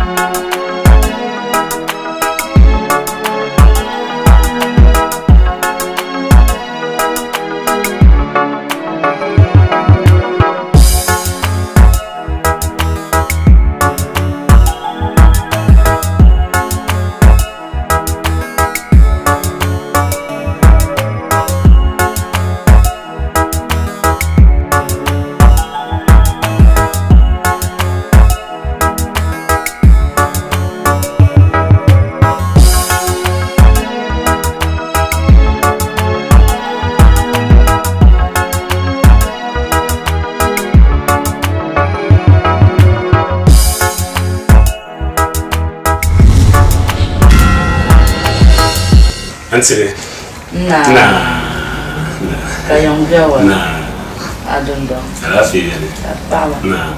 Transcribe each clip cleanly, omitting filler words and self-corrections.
Answer. Nah. Kayong gawa. Nah. Adon dong. Alafi yani. Baba. Nah.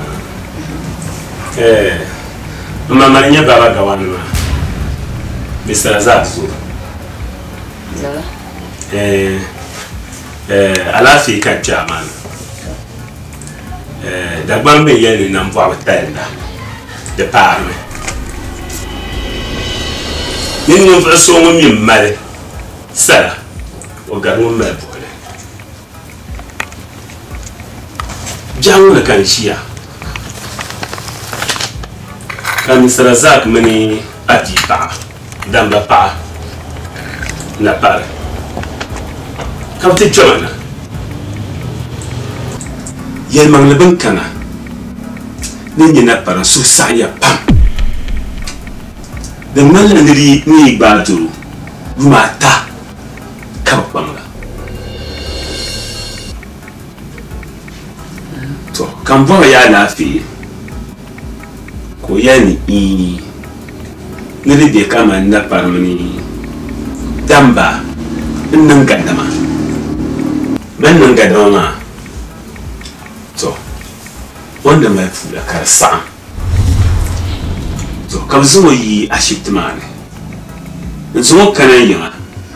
Mama niya baba gawan ma. Mr. Zazu. Zala. Alafi ka chairman. Da bambe yani na mvwa tenda. De parme. Nini mfaso ngumi male. Sara. Ogaru mbele. Jangu na kanshia. Kan Mr. Zak mani atipa. Damba pa. Na pare. Kapte chomana. Yel manglebin kana. Nini na para susaya pam. The man ni batu mata kabamla. To kambo ya lafi ko yani ni de kama na parmani damba nan gadama nan gadama to wanda mai fula karsa to kabzo yi ashitmane nzo kana yinga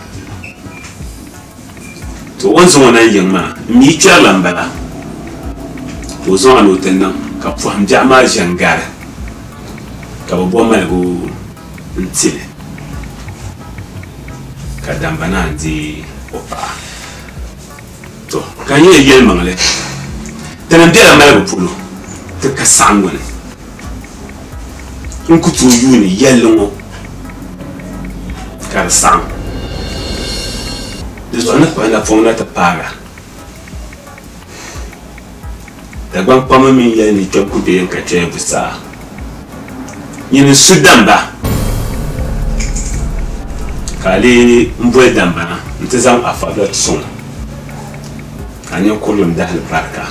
to wanzo na yinga mi chalambala to zo anu tenna ka fam jama jangara ka bo malgo ntile ka dambana ndi opa to kan ye yel mangle tanan dela malgo pulo to ka sangone nkutu yuni yello kar sang de zona pa na fona ta paga da gwan pama min ya ni tonku de yanka ce busa yin sudamba kale mbwe damba ntazam afadot son anyo kulum da albarka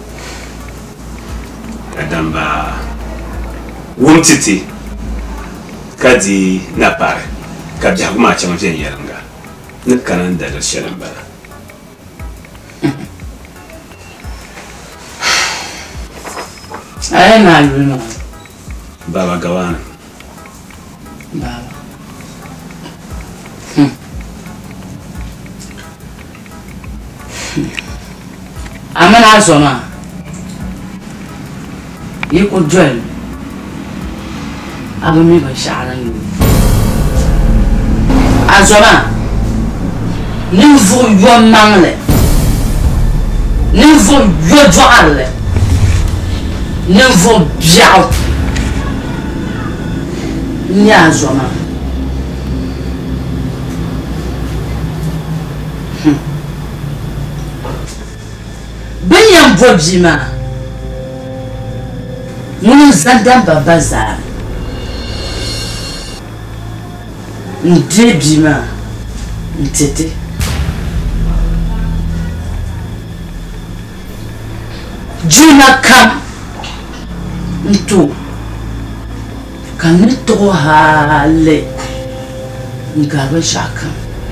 kadamba wumtiti kadi na pare ka jaguma chama je yaranga ne kanan da shirin bara Ay na luna baba gawana baba amana zoma yiko joel agami ba sharan ni azoma niveau yo mangle niveau yo joale niveau biao ni azoma Benyam bobjima Munu zandamba bazar Ndebima Ntete Juna kam Nto Kanito hale Ngabe shaka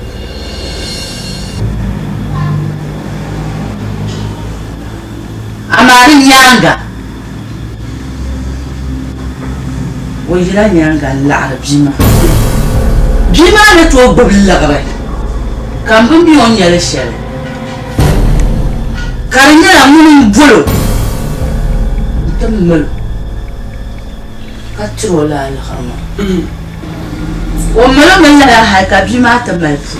Amari nyanga Wajira nyanga lara bima Bima ne to boblagare Kambun bi on yale shele Karinya la munu bolo Ntemelo كترو لا الخما وملا من لا هاي كبي ما تملك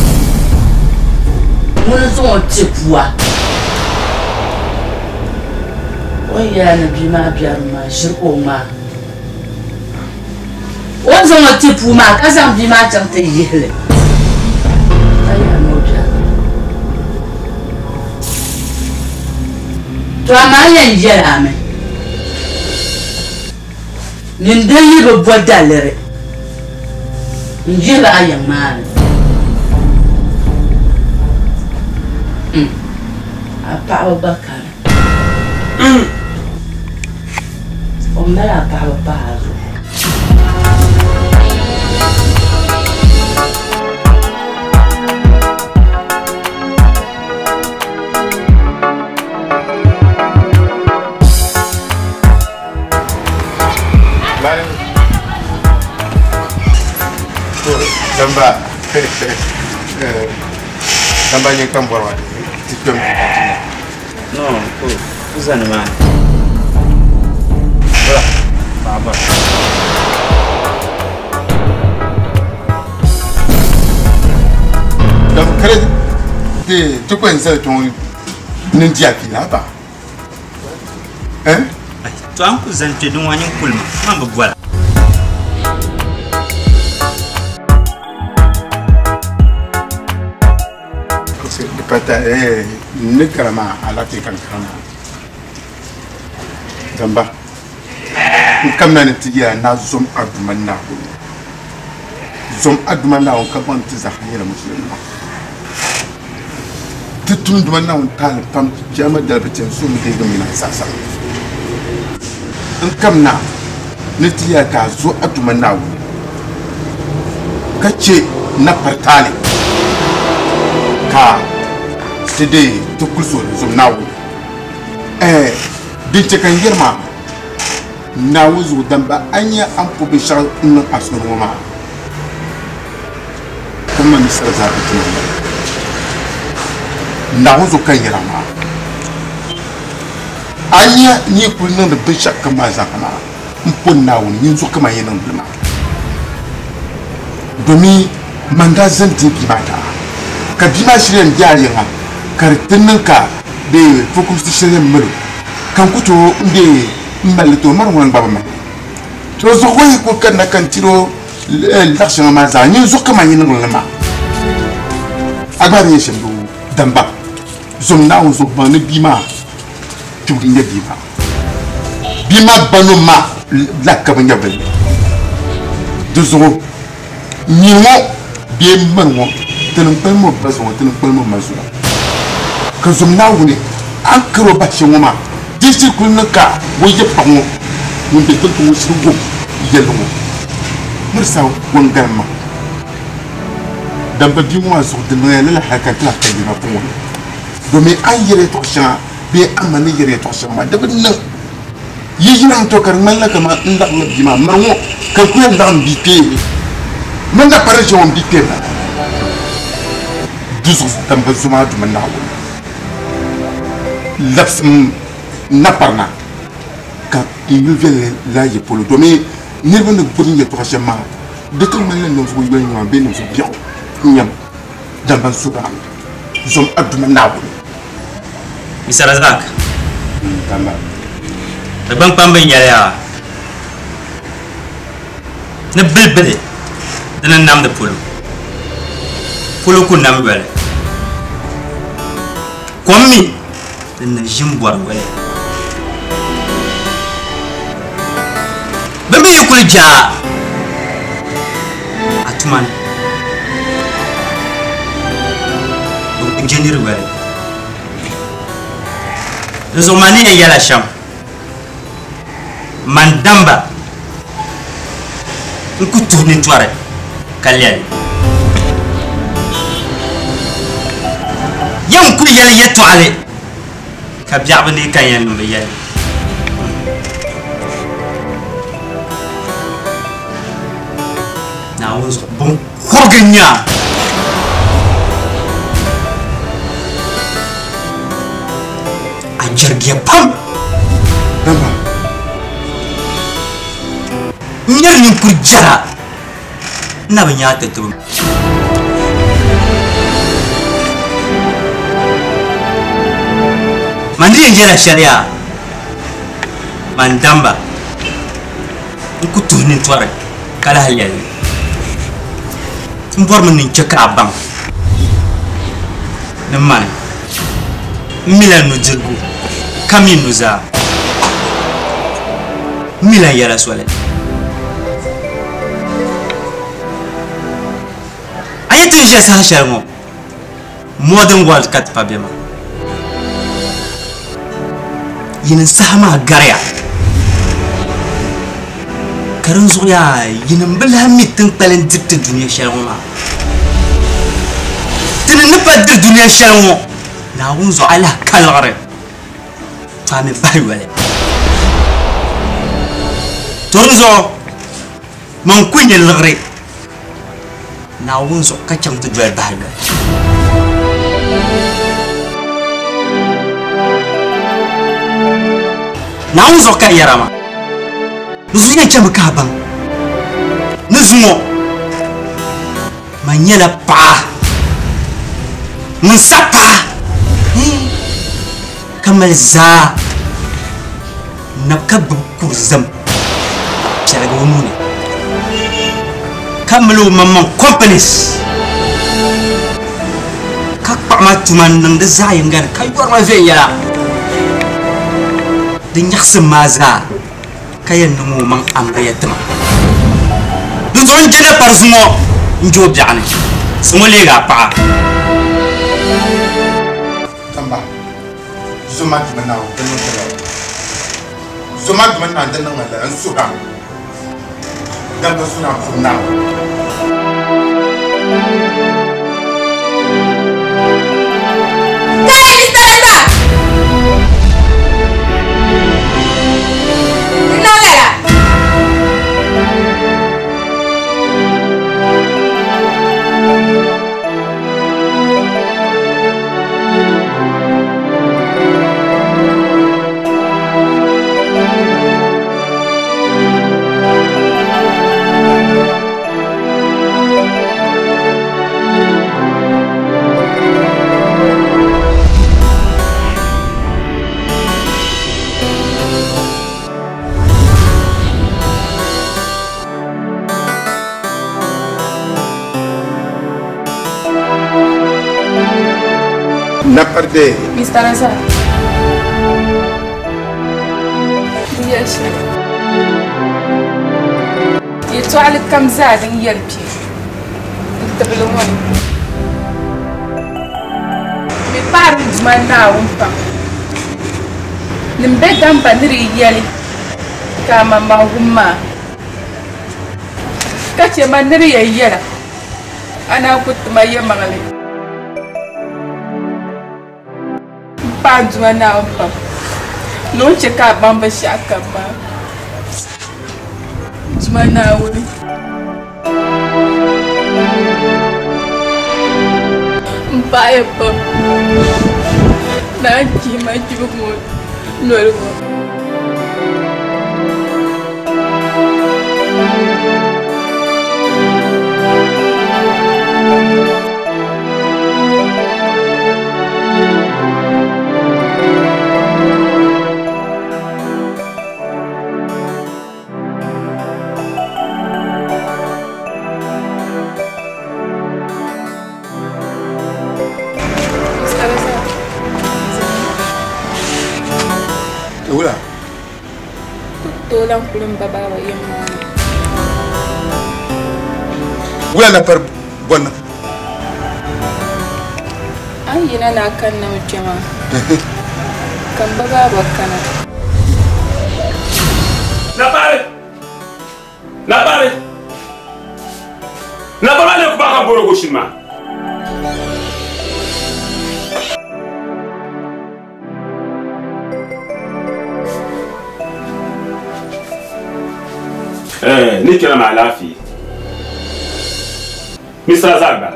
من زون تبوا ويا نبي ما بيار ما شرقو ما وزون تبوا ما كذا بي ما جنت يهله أيا نوجا تو ما ينجلامه نندلي ببودالري نجيب أيام مال أبا بكر وملا أبا بازو Damba Damba yang kamu buat tikam no uzan man baba Damba kare de tukun sai ton nin dia kila ba to an ku zante dun wani kulma man babwala Kata nekarama alati kan kana Damba kamna ne tiya na zum argument na ko zum argument na on kaban tizahira muslima tutun duman na on tal pam jama dalbatin su mu dai gamina sasa in kamna ne tiya ka zo argument na ko kace na fartale ka today to kulso zum nawo bince kan girma nawo zo Damba anya an pobe sha in asun ma kuma misal za ta tuna nawo zo kan girma anya ni kullun da bin shakka ma za kama mpon nawo ni zo kama yin nan bulma domin manga zan tibi mata ka bi ma shirin jariya kartinninka da fokum su shirin mulu kan kuto inda mbalito marwan baba mai to zo koyi ko kan kan tiro lakshan ma za ni zo kama yin ngulma agbar yin shindu Damba zum na zo ba ni bima tudi ne bima banu ma lakka ban yabal do zo ni mo bi man mo tan palmo baso tan palmo maso ka zum na wuni an karo ba shi wuma dishi kun ka waje panwo mun be to su go yelo mursa wangar ma Damba bi mo so de no la haka kala ka dina ko do me an yere to sha be amani yere to sha ma da bin yi nan to kar mallaka ma inda Allah bi ma marwo kan ku yanda an bi te man da pare je on bi te ba dusu Damba zuma du man na laps naparna ka inuvele la ye polo domi nirba ne boni ye to chama de tout man no so yel no be no so bio nyam Damba suba zom aduma nawo misala zak Damba da ban pambe nyaya na bilbile dana nam da polo ku nam wele komi dana jimbor wele bambe yukul ja atman do engineer wele zomani yala sham man Damba nku tourner toare kalyan yam ku yel yeto ale ka biabni kanyan be yel na was bon khognya a jirgiya pam Damba نيرني كرجرا نبنيات تبم من دي جرا الشريعة من دمبا نكتو نتورك كلا هاليالي نبور من نجكر عبام نمان ميلا نجربو كمين نزا ميلا يلا سوالي أي تنجي سهشرمو مودن والد كات بابيما ينسحما غاريا كرنزويا ينبلها ميتن تلين دبت الدنيا شرمو تنبدر الدنيا شرمو ناونزو على كالغرب فامي باي ولا تونزو من كوين الغرب ناونزو كاتشم تجوال باي ولا ناونزو كايراما نزويا جام كابان نزمو ما نيلا با نسابا كمل زا نبكب كرزم شرقونوني كملوا ممان كومبانيس كاكبع ما تمان نندزا ينغان كايور ما فيا دين يخسم مازا كاين نمو من أمريا تما نزون جدا برزمو نجوب جاني سمو ليغا با تمبا زمان مناو دنو تلا زمان مناو دنو ملا انسوها دنو سنا فناو Naperde. Mr. Reza. Yes. يتوعلك كم زاد يلبي. تبلون. ببارد زماننا ومبا. نبدأ بنري يلي. كما ما هما. كتير ما نري يلا. أنا كنت ما يمغلي. Panjuma na umpa. No cheka bamba shaka ba. Juma na wuli. Mpa epa. Na kima jumu nolgo. Tulang kulum babawa yung wala na par bon ay yina na kan na mujama kan babawa kana na pare na baba le ko baka boro ko shima ni kira ma lafi Mr. Zagba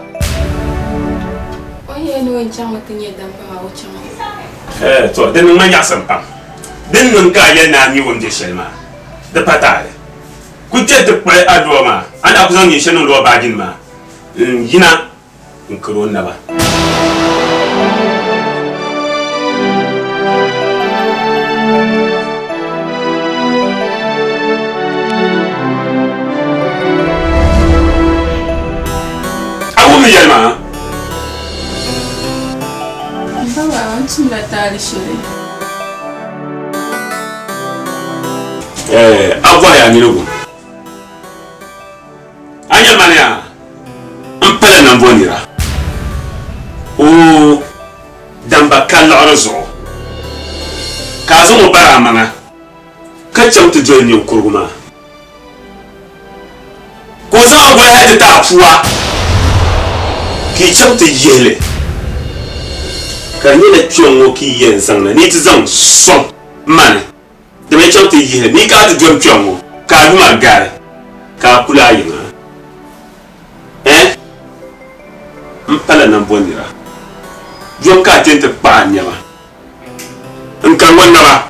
oye no wancan mutun ya dan ba wucin to den ma nya san pam den nun ka ya na mi wonde shelma da patare كنت تبقى أدوما أنا أقصد يشنو لو بعدين ما هنا نكرون نبا أقوم يجمع بابا أنت لا تعرف شيء أبغى يعني نقول أنا مانيا أمبلا نبونيرا و دمبا كالعرزو كازو مبارا مانا كتشم تجوني وكرغما كوزا أبغى هذا تعفوا كي تشم تجيله كارنيلا تشومو كي ينسان نيتزام صم مان دمي تشم تجيله نيكا تجوم تشومو كارما غاري كاكولا يما mpala nan bonira jom ka tente pa nyama nkan wonna ba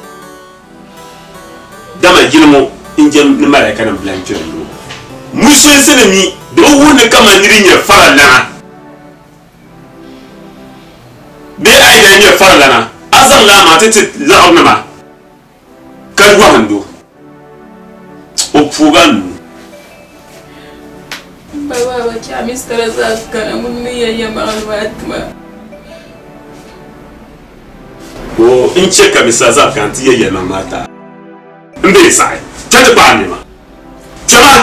dama jilmo injem ni mara kana blanche no muso sene mi do wona kama niri nya fara na be ai da nya fara na azan la ma tete la onna ma kan wa hando o fugan بابا بچا مستر زاد كان مني يا معلومات ما و إن شك مسازا كانت يا ماتا مبي ساي تتبعني ما تما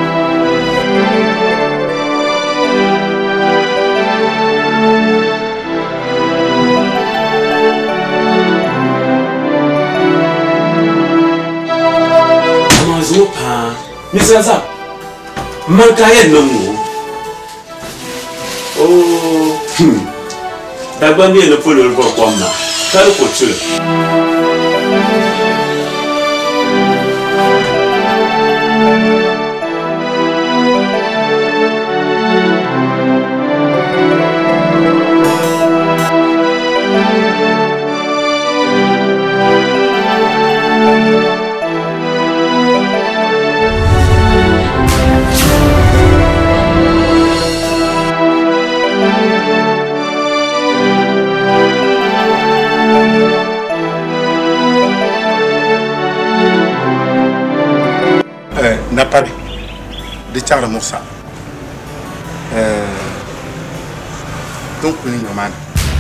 مازوبا مسازا man kayan nan mu oh dagba mi le polo le por kwamna kar ko tsule n'a pas de Charles Moussa. Donc, on est normal.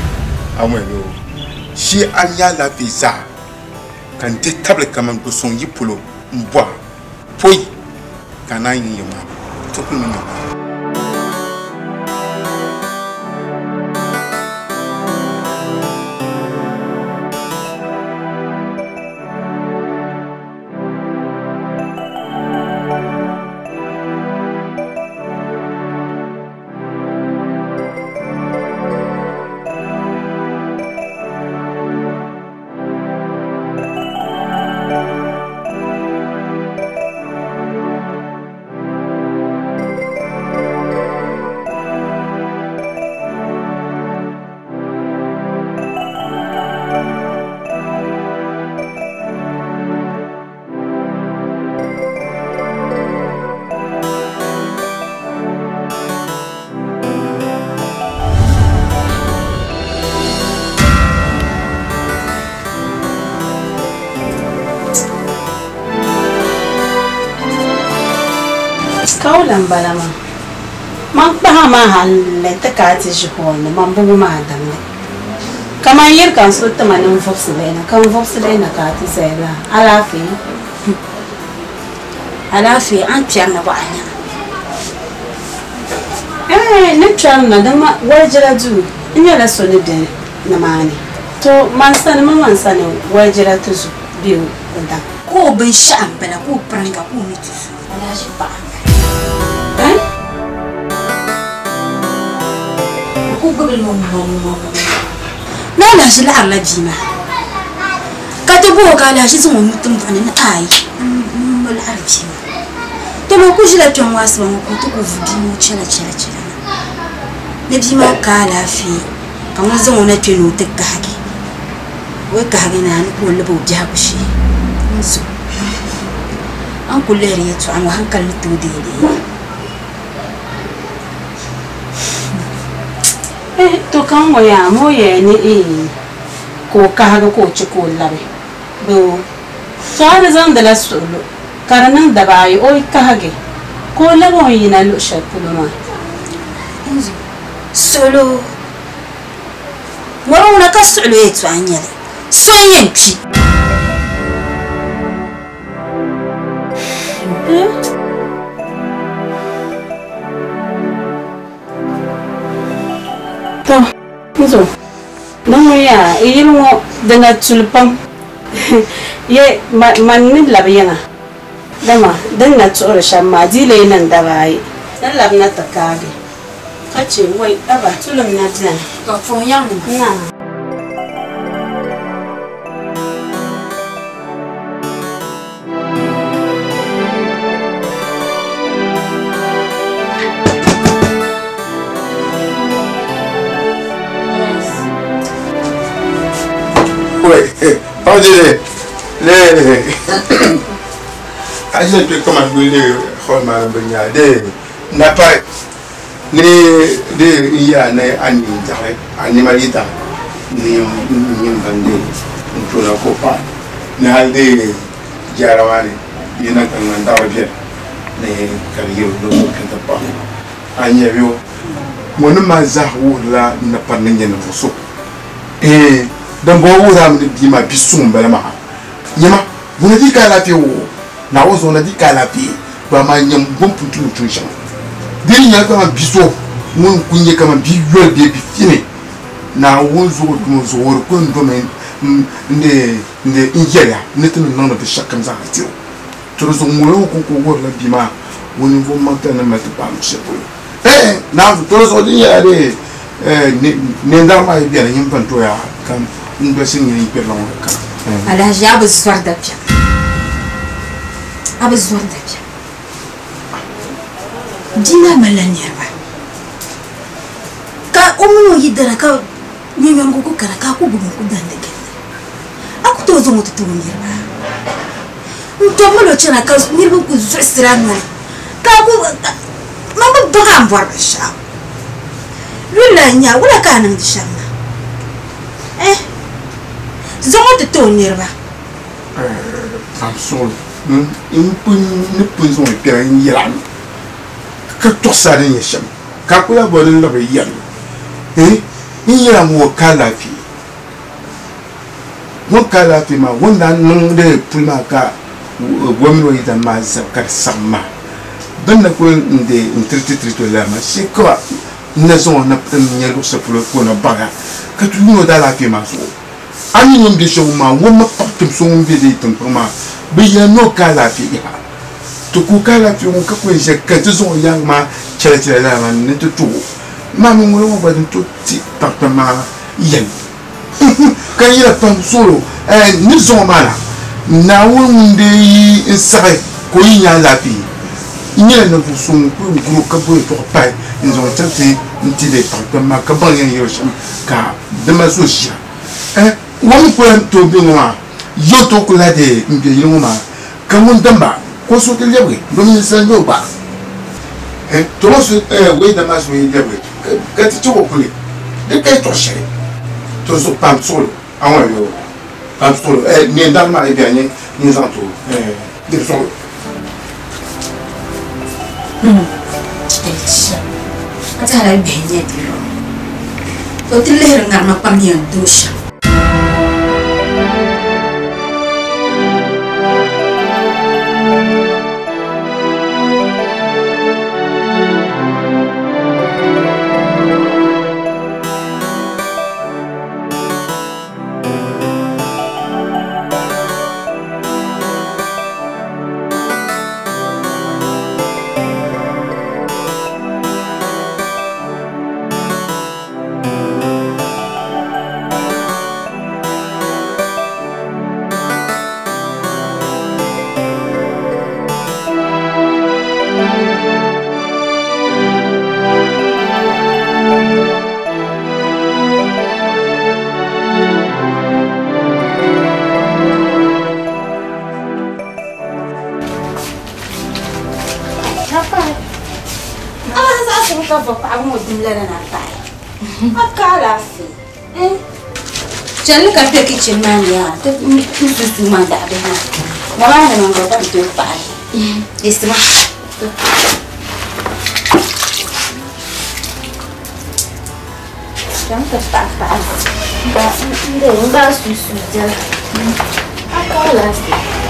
Si Anya la visa, quand des tables comme un son yipolo, on boit, puis, quand on a une yoma, tout le monde. Kaulan balama man ba ma halle ta kati shi ko ne man bugu ma damne kaman yir kan so ta manin fofsile kan fofsile na kati sai la alafi an tiyar na ba anya ne tiyar na da ma wajira ju inya la so ne de na mani to man sani wajira to su biyu da ko bin sha'an bala ko pranga ko mitu ala shi ba قبل ما لا شيء على جيمة كتبوا قال هذا زمان متمفنن أي ما لا جيمة تبغى كل شيء تجمع واسمه كتبوا فيديو شلا نبي ما قال في كم زمان تجنو تكهكي وكهكي نحن كل بوجه بشي an kulle riyatu an hankali to daidai to kan waya mo ye ni ko ka ga ko ci ko labe do so har zan da lasulu karanan da bai oi ka hage ko labo yina lo shapulo ma inji solo wara una ka sulu yetu anyale so yempi to inzo nan ya yilmo dana tulpam ye man labe yana dama dan na tsoro shamma dile nan da bai dan labna ta kage kace wai aba tulum na jan to fo yang na Aje tu comment brûler Holma Benya de n'a pas ni de ya na ani jare ani marita ni bande to na ko pa na halde jarawani yana kan da waje ne kariyo do kan ta pa anya biyo mon ma zahu la na panin yana so dan bo wura mi di ma bisum bala ma yama bona di kala fi wo na wo zo na di kala fi ba ma nyam bom putu tun sha di nya ka biso mun kunye kama bi yol de bi fine na wo zo dum zo wor ko ndo men nde injera netu no no de shakam za hatio to zo mo ko ko wor la bi ma woni vo ma ta na ma ta ba mo se po na to zo di ya de ne ndar ma bi na nyim panto ya kam ndo sin ni pe la ka ala jab zwar da pia aba zwar da pia dina malanya ba ka umu yidara ka nyongo ko kara ka ko bugun ko dande kende aku to zo mutu tunir ba to mo chana ka mirbu ku zrstrano ka ko mama bagam war ba sha lula nya wala kanan dishanna zo mutu tunir ba am sol in pun zo pe ran yiran ka to sa den yesham ka ko ya bodin la ba yan iya mo kala fi ma wanda nan da pulma ka gwamno ita ma zakar samma dan na ko inde intertitri to la ma shi ko na zo na nyar ko sapulo ko na baga ka tu no da la fi ma so ani nyum de show ma wo ma patum so mun be de tan ma be ya no kala fi ya to ku kala fi mo ka ko je ka tu zo yang ma chere la ma ne to mami ngolo ba to ti partama yen kan yira pam solo ni zo mala na wonde yi sabe ko yinya lapi nyela no fusum ko ngro ka boy to pa nzo tante nti de partama ka ban yen yosham ka de ma socia won ko to bi ngoma yoto ko la de mbi yoma ka won damba ko so te lewe do mi san yo ba to so we da ma so lewe que tu vois de quel ton chéri tu es pas solo ah ouais pas solo ni dans ma dernier ni en tout de solo atara benye dilo to tiller ngarma pamia dusha Rapaz. Ah, assim, eu vou para um outro mulher na praia. A cara, filho. Já nunca vi aqui de manhã. Tu manda bem. Mamãe não gosta do teu pai. Isso não. Já nunca está fácil. Não dá suja. A cara, filho.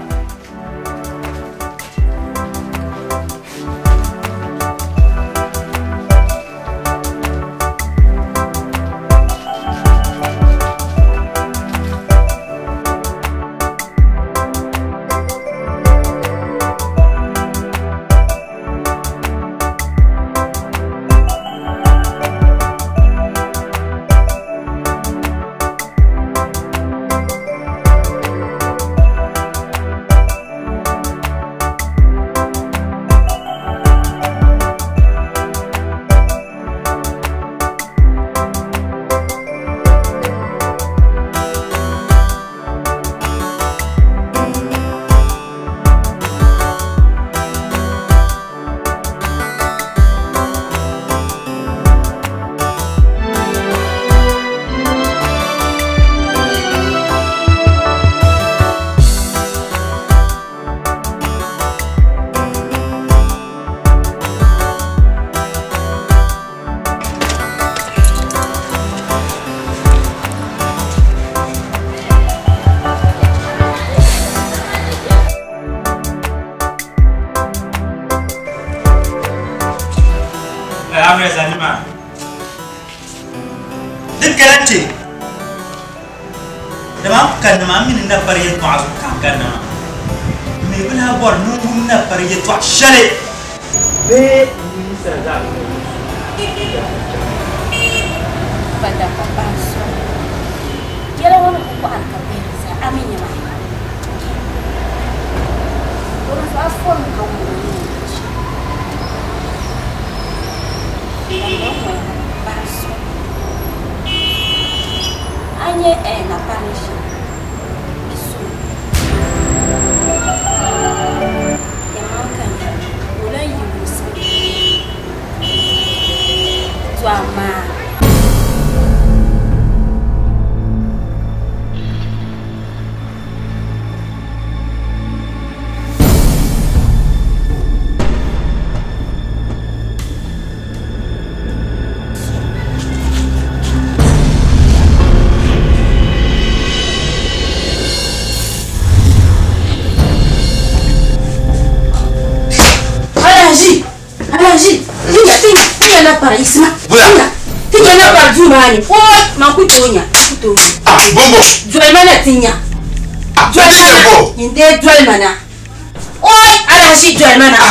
كان من النبرية معزوم كان ميبلها بور نو النبرية وعشلي بي pada papaso kira wala ko ang kabisa amin niya man kung sa phone ko mo papaso anye na panisha isu ya makan wala yusa tuama para isma. Tinya na para jumani. Oh, makutonya. Kutonya. Ah, bongo. Joy mana tinya. Joy mana. Inde joy mana. Oh, ala si joy mana.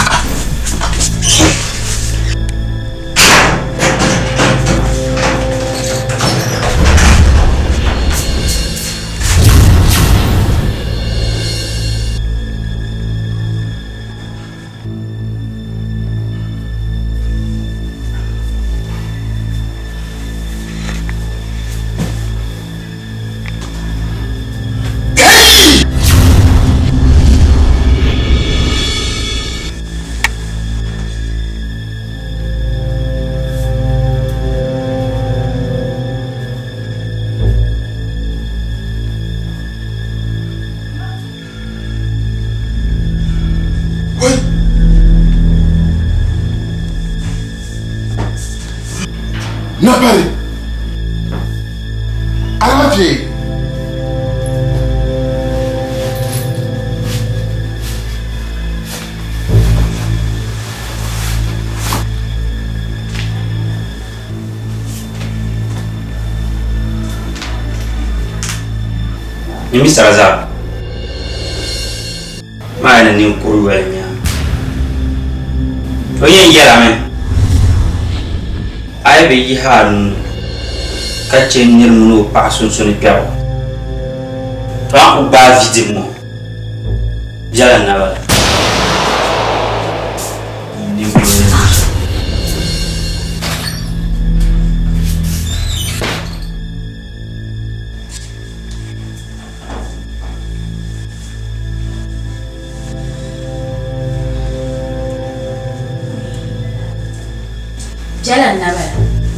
Napari. Aramafi. Mimi Sarazar. Mana ni ukuruwenya. Oye yara men. Ai be yi han ka chenir munu pa sun sun piaw fa ku ba vidimo jala na wala ni ko jalan nabara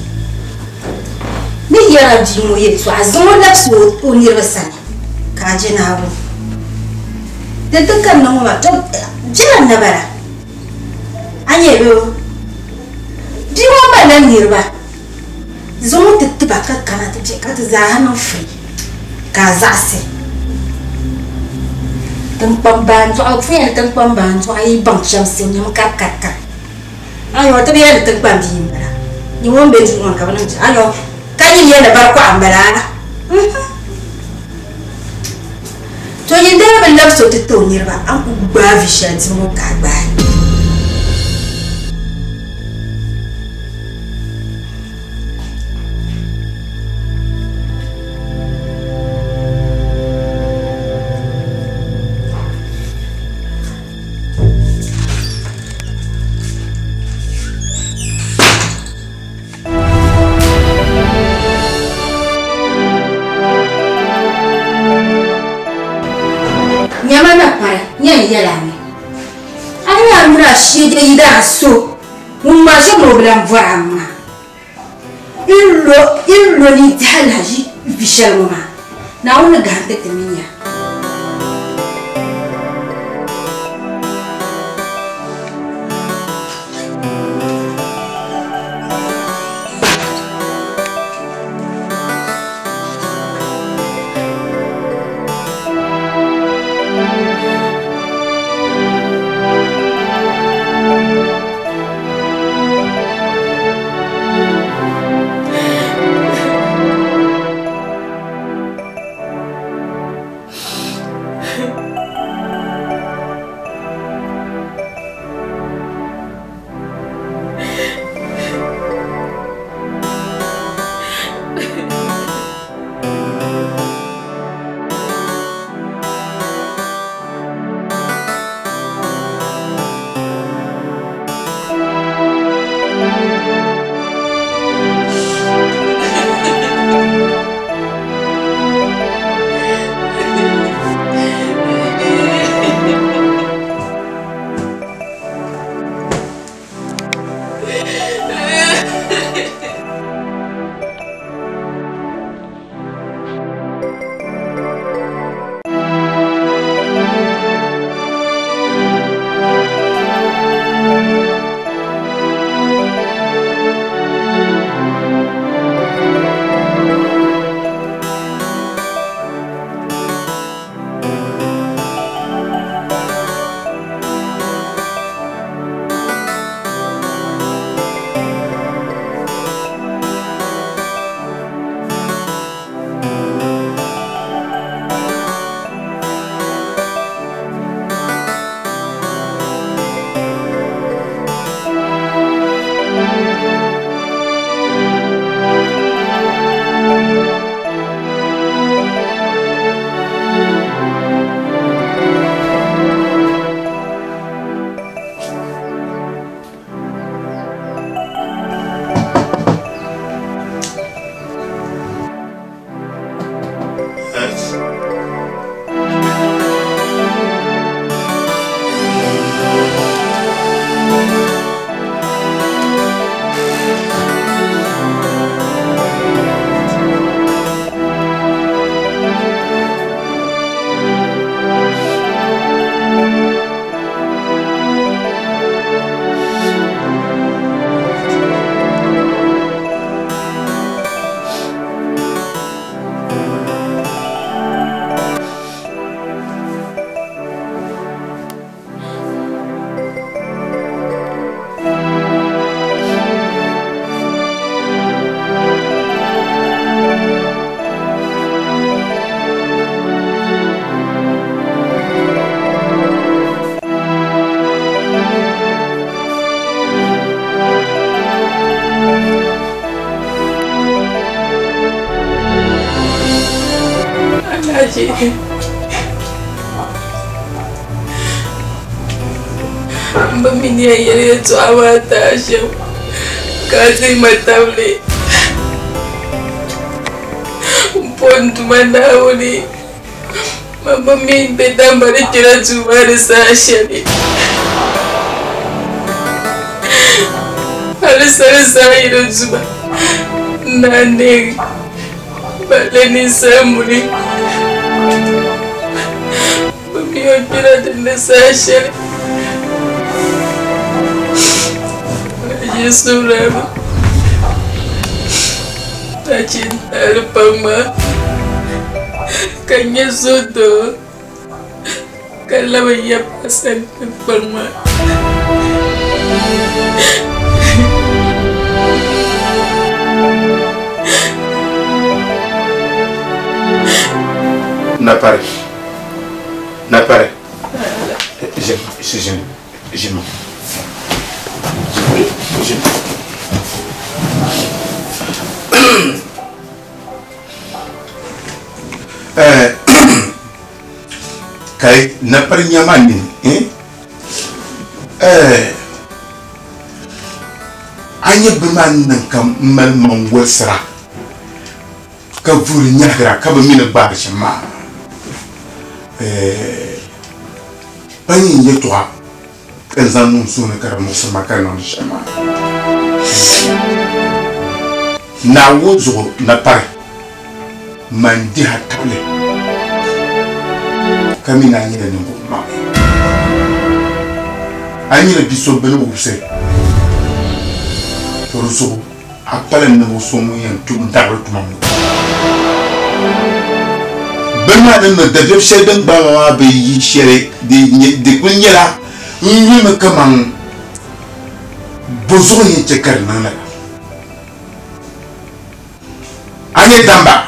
ni yara jimo yesu azon lapso onirasani ka jinawo da dukkan nan ma to jalan nabara anyebe jimo malan nirba zo tittiba kana ta ce ka ta za hannun free ka zase tang pamban so au fiel tang pamban so ai bang cham sim nyam kat ayo ta biya tang pam bi mara ni won be ju ka ban ayo ka ni ya da bar ko ambara to yin da ban laf so titto ni ba an ku ba vi shan mo ka ba yalami anya mura shije ida so mumma je mo blan vama illo ni talaji bishal mama na wona gante teminya Mami ni ayah tu awak tak asyik kasih mata boleh. Pun tu mana ni, mama minta tambah kira cuma ada sahaja ni. Alisari da zuba na ne balle ni samuri biyo kira da na sashe ya sura ba ta ce alfan ma kan yi so da kallaba ya fasan alfan ma N'apparaît. Je Kai n'apparaît nyamani, anya beman kam mal mangwasra ka vuri nyagra ka ba mina ba shama bani yetwa kan zanu sunu karamu sama kana shama na wozo na pare mandi hatole kamina nyira ngo ma anyira biso bele wuse Rousseau, appelle nous sommes un tout d'arrêtement. Bernard de Jefferson d'un baba be chere de kunyela nyime kaman bozo ni chekar nana ane damba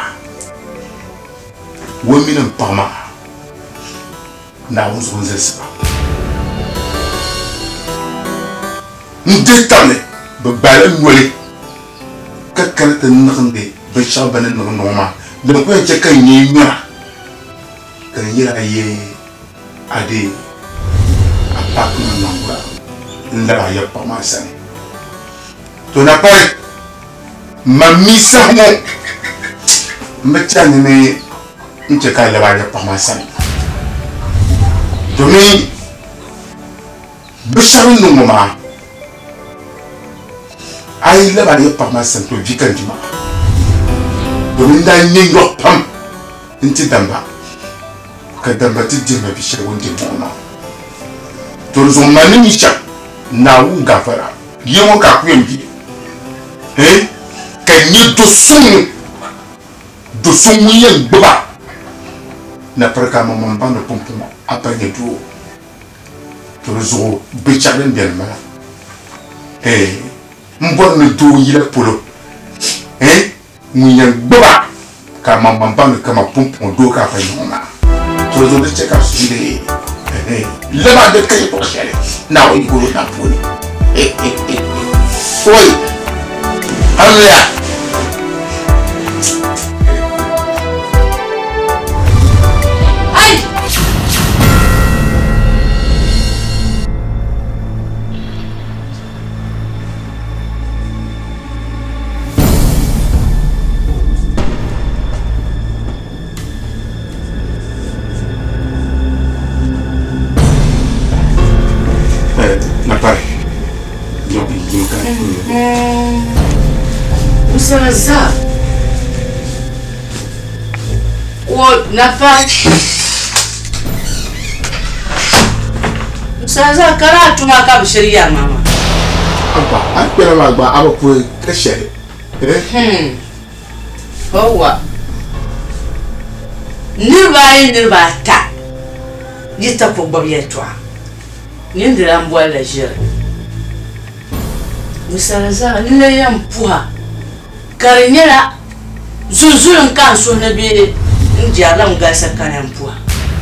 womina pama na unzo nzesa ndetale ببالن ولي ككلت النغندي بشابن النغنوما دم كون تشكاي نيمرا كان يرا يي ادي اباك نانغرا ndara ya pama sani to na pare mamisa mo mechani ne ncheka la ya pama sani domi bisharun nungoma ay la bari pa ma santo vikandima dominda nyingo pam inti damba ka damba ti dima bi shira wonde mona to zo mani misha na wu gafara yemo ka kuyembi ka ni do sun yen gba na parka mama bando pompoma apanya do to zo be chalen bien mala mbon do yila polo munya gba ka mamambang kama pompon do ka fa yoma to zo de check up sile leba de kay ko xele na o igoro na poni oi Allah Usaza o nafa Usaza kara tuma ka bishiriya mama aba akpera magba aba ko keshere Owa nirba ta yita ko gbabiyatwa nindira mbwa la jere Usaza nile ya mpuha Karinyera zuzulun kan so na bi njalam gasa kan mpuha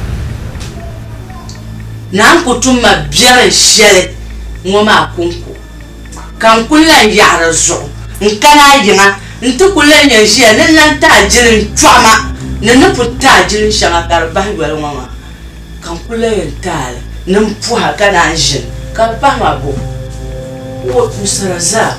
nan kutuma biare shele ngoma kunku kan kullan yara zo nkana yinga ntu kullan ya jiya nan ta jirin twama nan puta jirin shanga karba wal ngoma kan kullan tal nan puha kana jin karba mabo wo Usaza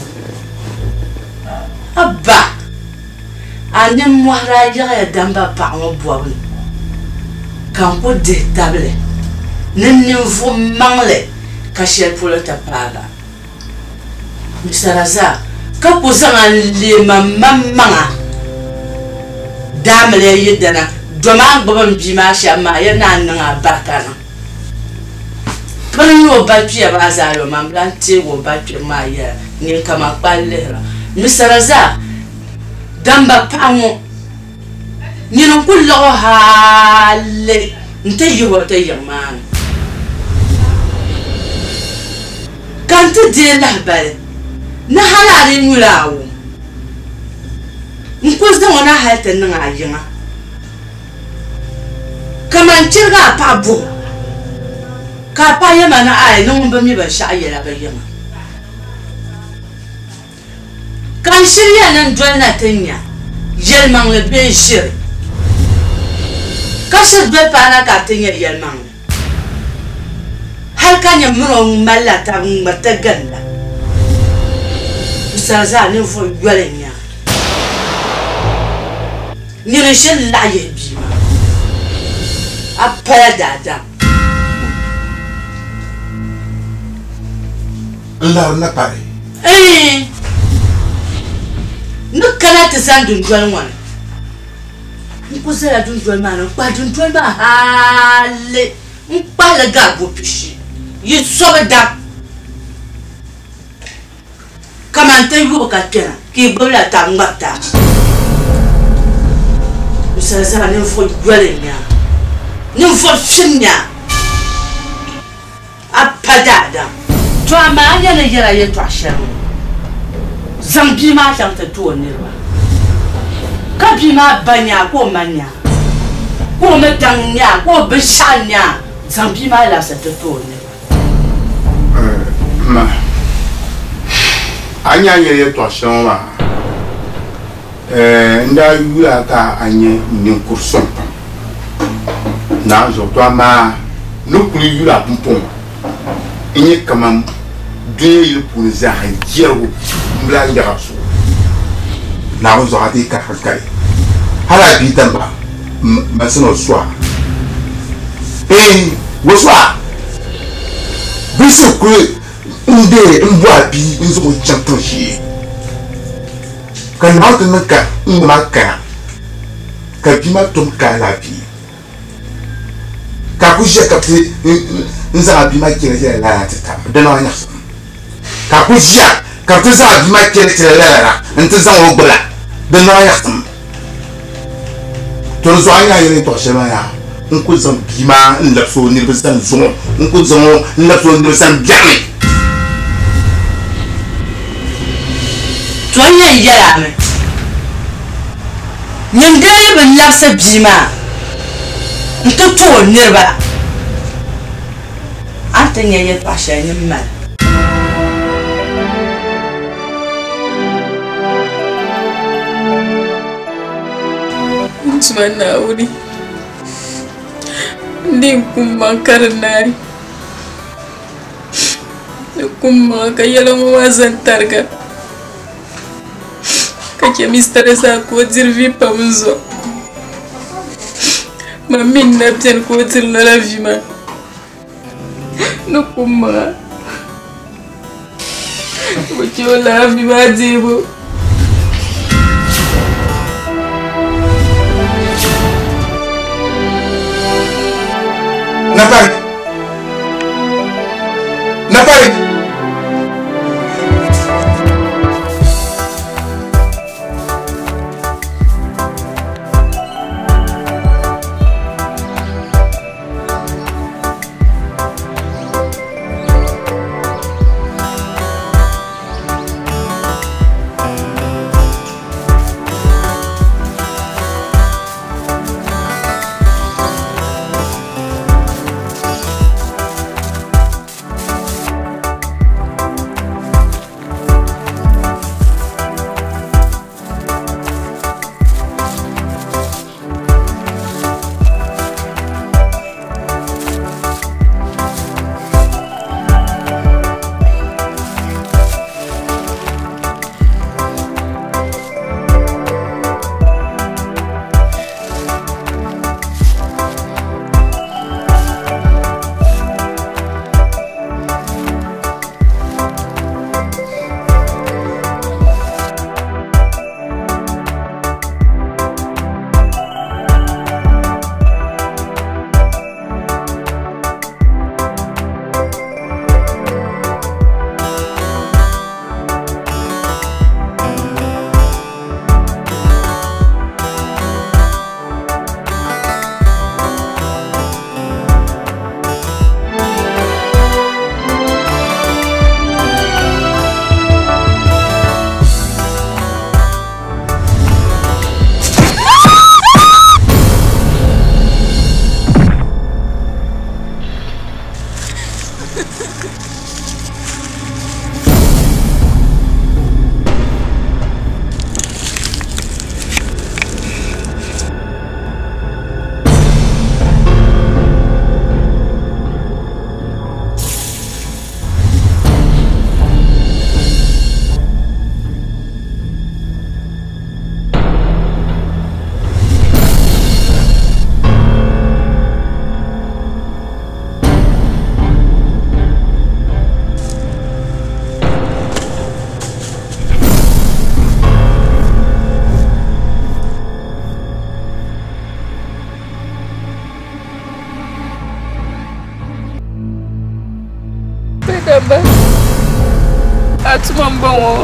Abba ane mwara ya damba pa mo boabne kan ko de table nen ni vo mangle ka shel pour le tapaga Misaraza ka posanga le mamanga damle yedana doma gbam bima shama ya nan nga bakana pan yo batwi abazalo mamblante wo batwi ma ya ni kama kwalera Misaraza damba pamo ni non kullo halle nte yo te yaman kan te de la bale na halari nulawo nkozda wana halta nga yinga kaman cirga pabu ka pa yama na ai no ba mi ba sha yela ba yama kan shirya nan donna tanya yelman le be shir ka shir be pana ka tanya yelman hal kan ya muro malata ngata ganda Misaraza ne fo gwalenya ni ne shin la ye bi ma apaya dada Allah na pare no kana te sandun gwalwan ko sera dun gwalman ko dun gwalman hale mpala gabo pishi yi sobada Kamante yu katena ki bola tangata Misaraza ne fo gwalenya ne fo shinya apadada to amanya ne yara ye to asharu zambi ma chanta to nirwa kabi ma banya ko manya ko medanya ko bishanya zambi ma la sa to nirwa ma anya yeye to shoma nda yula ka anye ni kurson na zo to ma no kuli yula pumpon inye kamam duyel pour za hajero mbla ngaraso na zo ati ka hakari hala bi tamba masino swa woswa bisu ku nde mbwa bi nzo chanto shi kan hauta naka maka ka bi ma tum ka la bi ka ku je ka ti nza bi ma kire la ta da na nya ka ku je ka ti za bi ma kire la nta za wo gbla da na nya to zo anya yele to shema ya nku zam bi ma nlapso ni bi san zo nku zo nlapso ni bi san jami Tonya yara me nyangare ban lapsa bima nto to nirba antanya ye pasha nyimmal Usman wuri ndin kuma karnari kuma kayalan wazan targa kake Misaraza ko dirvi pamzo mamin na bien ko dir la vie ma no kuma ko ci la vie ma debo Napari Baba. Atuma mbongo.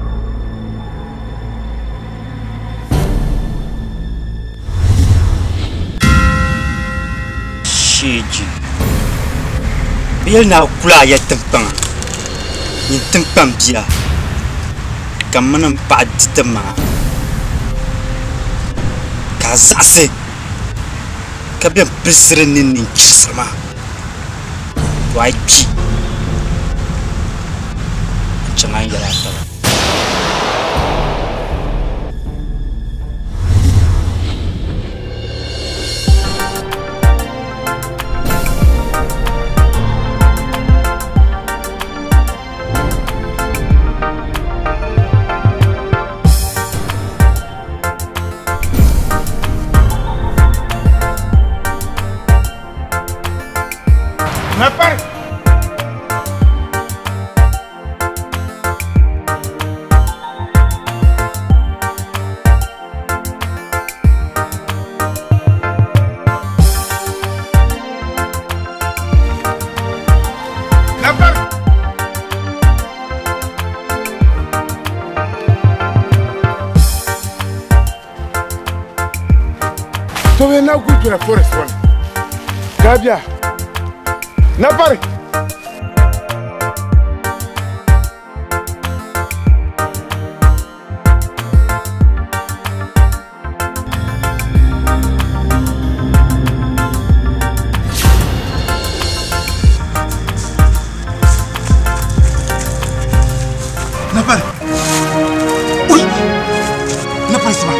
Shiji. Biel na kula ya tempang. Yin tempang bia. Kamanam pa ditama. Kazase. Kabia prisreni ni chisama. Wai pi. Jangan jalan tahu. So we're now going to the forest one. Gabia. Napari. Napari. Uy. Napari sama.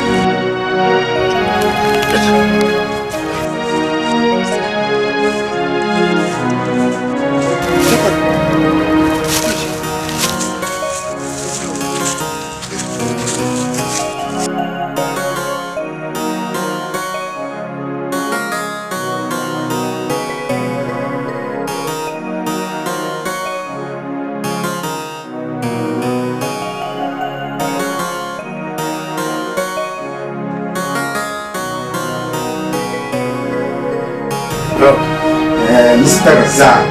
Mr. Zak.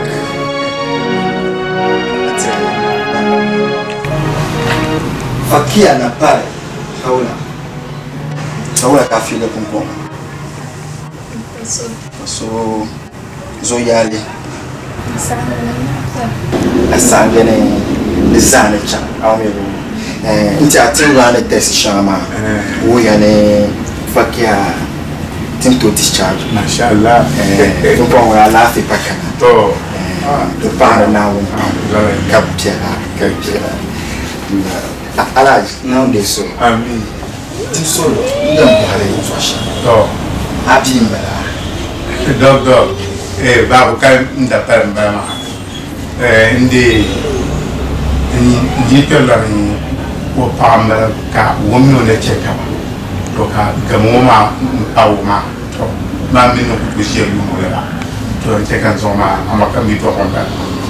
Fakia na pale. Haula kafile kumpoma. So zoyali. Asangene lizane cha awmeru. Nti atinga na test shama. Uyane fakia to discharge. Mashallah. Tumpong ala fi pakana. To. To para na won. Kapia. Ala now they so. Amen. So ndam hale fashion. To. Happy mbala. Dog. Babu kan ndapara mbama. Ndi to la ni wo pamela ka wonno ne cheka. To ka gamoma awma. Ma mino kushia yumola to cheka zoma amaka mi to honda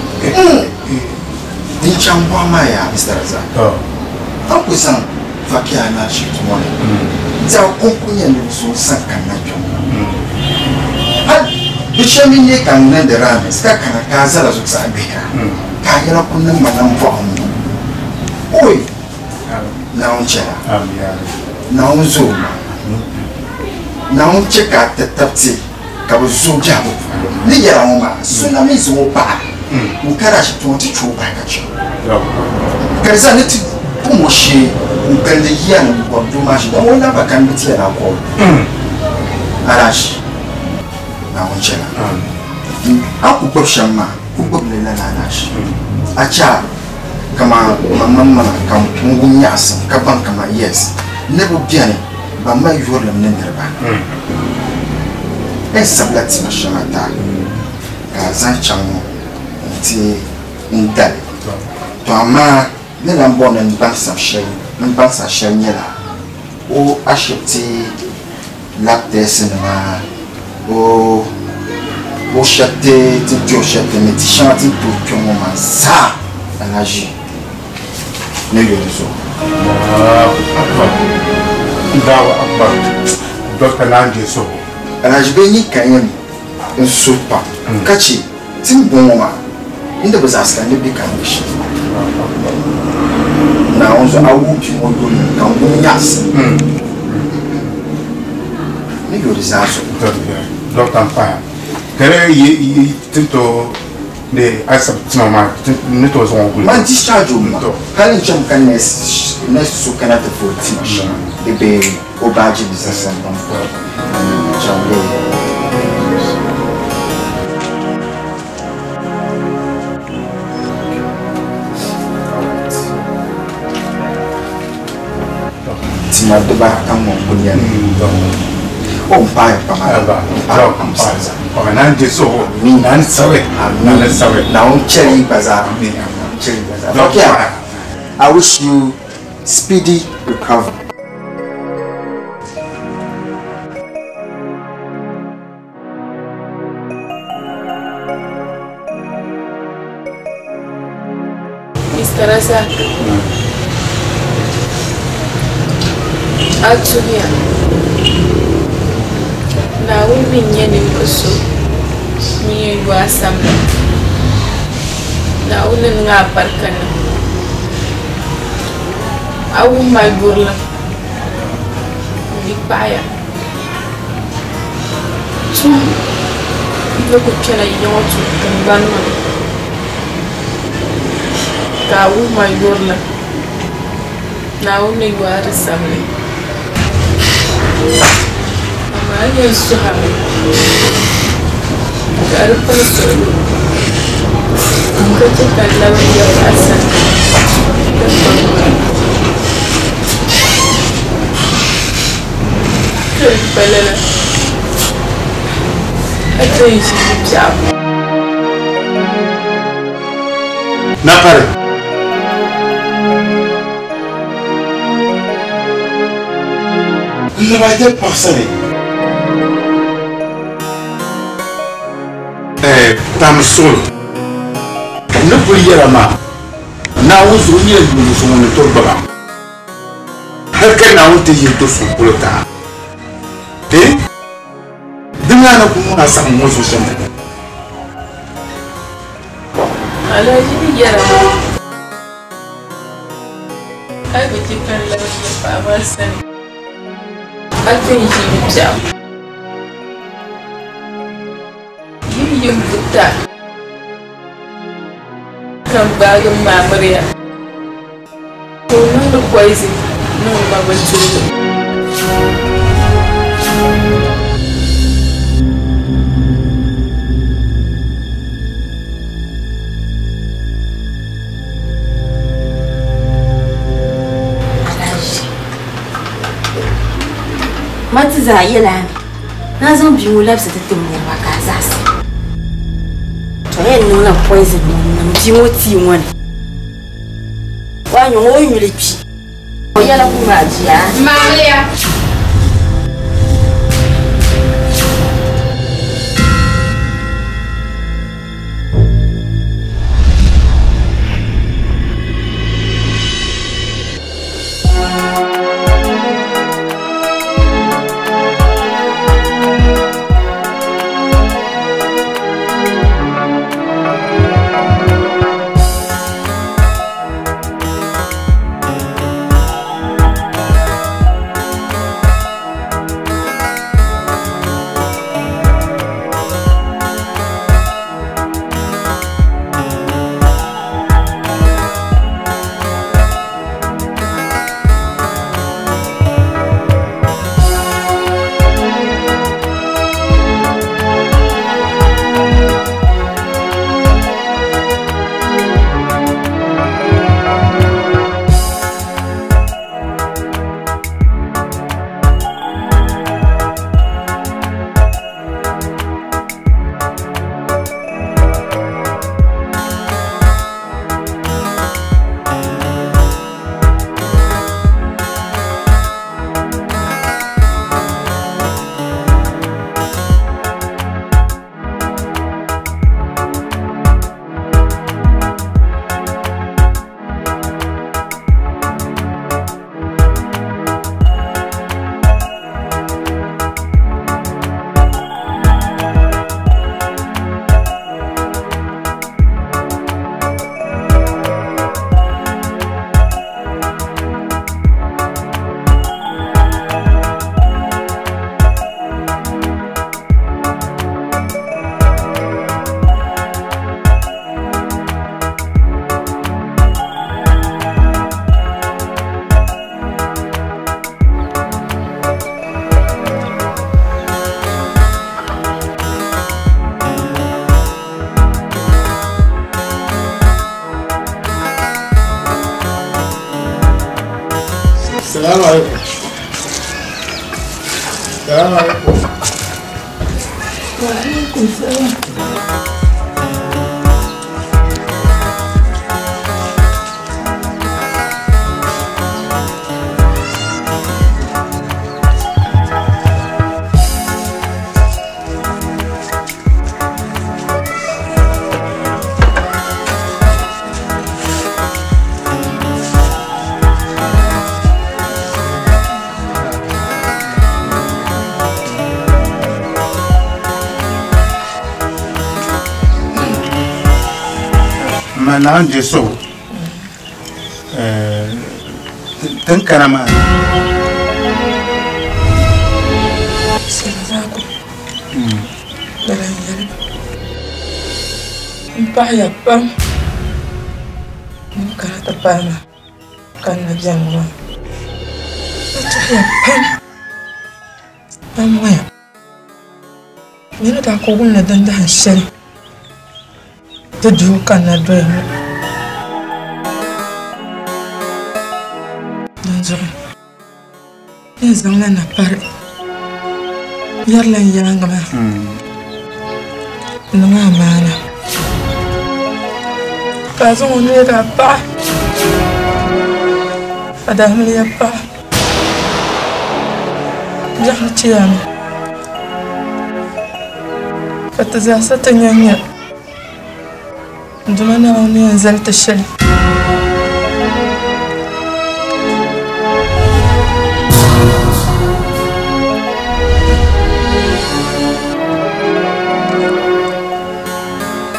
di chambwa maya Mr. Razak akusan fakia na shitu mone za konkunya no so saka na jo bishami ne kan na da rana ska kana ka zala su sa biya ka yana kunnan manan fa oi na on chera na on zo na check out the tapti ka zo jabo ni yara mo ma suna mi zo pa mu kara shi 22 ba ka ci karza ne ti mo shi mu kande yana ko do ma shi da wona ba kan biti yana ko arashi na won chela aku ko shamma ku ko le na arashi acha kama mama kam ngunya san ka ban kama yes ne bu biane ba ma yoro le nenderba sablat na shamata ka zan chamo ti ndale to ama ne na mbona nbansa shanyela o asheti laptes na o chate ti jo chate me ti chanti pour que mon ça anaji ne yo so dawa akbar dokta nanje so anaji be ni kanyem nsopa kachi timboma inda ba za su kan bi kan shi na wanzu awuki modo kan mun yas ni go disaso Doctor Empire. Kere yi tinto de accept mama nito zo ngulu. Man discharge o kalin cham kan next so kana te for teach. De be obaji disasan don for. Chambe. Tima de ba kan mo bunya. Oh, pai pamaba. Oh, nan de so nan sawe. Nan sawe. Now cherry bazaar. Cherry bazaar. Okay. I wish you speedy recovery. Mr. Razak. Atulia. Na wumi nyeni mkoso niye yuwa samla na unen nga parkana awu may burla paya so ilo ko kena yotu kanbanma ka awu may burla na unen yuwa samla Ayo suami, kalau perlu, kita kalau dia pasang, terpelala, ada isi jam. Nakar. Lepas pasang. Tam solo ne puli yara ma na wuzu ni le du so mo to baba har kai na wonte yi to so polota dinga na ku na sa mo so sema ala ji yara ai bi ti kan la ni pa ma san atin ji bi jam yung buta kan bagong mamariya kung nang poison nang mabansulo mati za yela na zan biyo labsa ta tumiyar baka zasa yen nuna poison na mjimoti mwana wanyo ngoyo lipi oyala kumajia Maria السلام عليكم. السلام عليكم. وعليكم السلام. Mana anje so tan karama Salazaku. Dalam yari. Mpah ya pam. Mukara tapana. Kana jangwa. Mpah ya pam. Pamwa. Mina ta ko gunna dan da hanshari. Ta duka na doya mu. Yanzu ne zama na fara yarlan yanga ma nunga mana ka zo ne da ba adam ya ba ya ce ya mu fata za sa tanyanya ndumana wani yanzu ta shari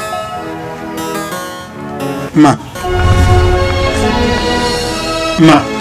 Ma